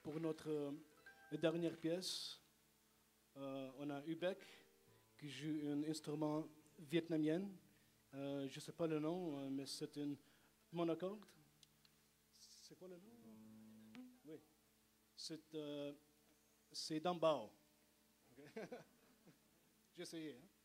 pour notre dernière pièce, on a Ubek qui joue un instrument vietnamien. Je ne sais pas le nom, mais c'est une mono-chord. C'est quoi le nom? Oui. C'est d'Ambao. Okay. J'ai essayé. Hein?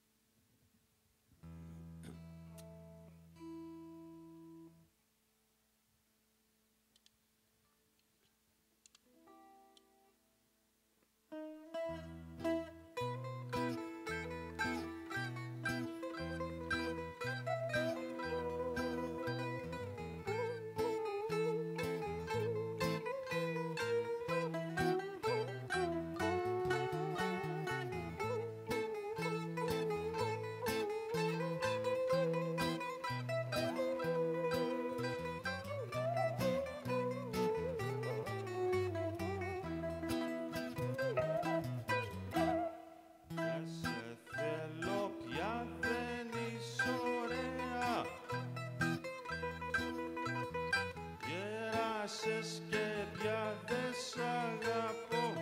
Γerases και πια δεν σ' αγαπώ.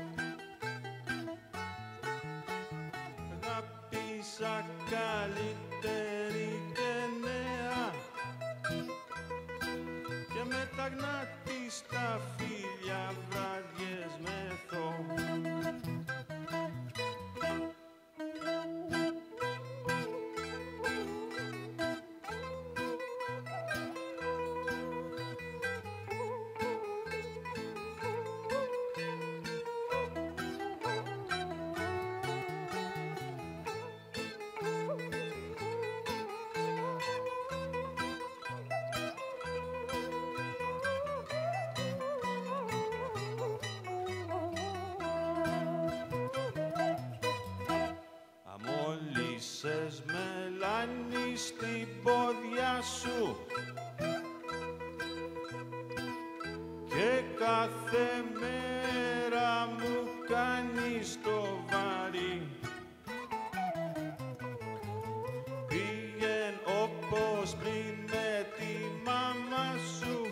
Αγάπησα καλύτερη και νέα και με τα γνάτη στα φίλια βραδιές μεθώ. Αμόλυσες μελάνι στην πόδια σου και κάθε μέρα μου κάνεις το βάρη. Πήγεν όπως πριν με τη μάμα σου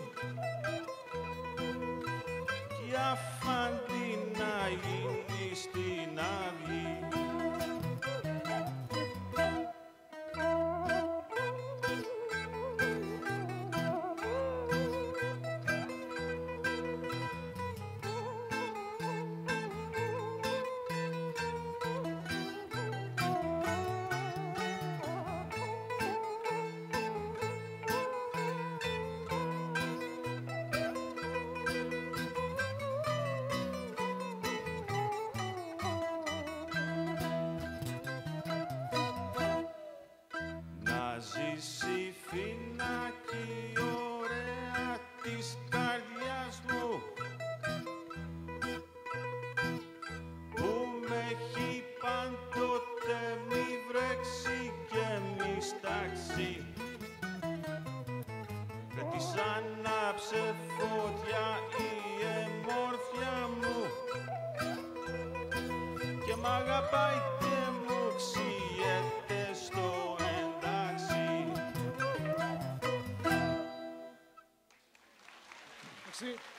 κι αφάντη να γίνει στην αυγή. Να ζήσει φίνα κι ωραία της καρδιάς μου που με έχει πάντοτε μη βρέξει και μη στάξει. Και της άναψε φωτιά η εμόρφια μου και μ' αγαπάει και μου ξιέται στο εντάξει. Merci.